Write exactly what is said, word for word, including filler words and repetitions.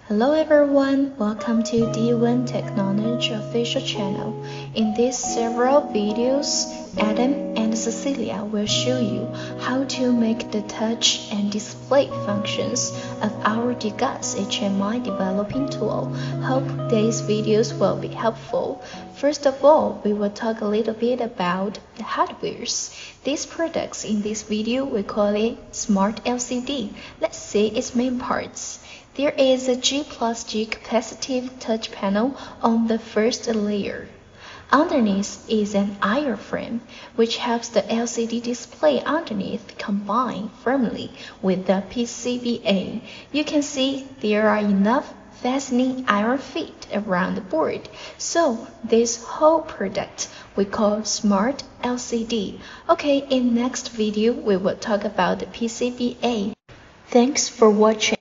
Hello everyone, welcome to D one Technology official channel. In these several videos, Adam and Cecilia will show you how to make the touch and display functions of our Gigas H M I developing tool. Hope these videos will be helpful. First of all, we will talk a little bit about the hardwares. These products in this video we call it Smart L C D. Let's see its main parts. There is a G plus G capacitive touch panel on the first layer. Underneath is an I R frame, which helps the L C D display underneath combine firmly with the P C B A. You can see there are enough fastening iron feet around the board. So this whole product we call Smart L C D. Okay, in next video we will talk about the P C B A. Thanks for watching.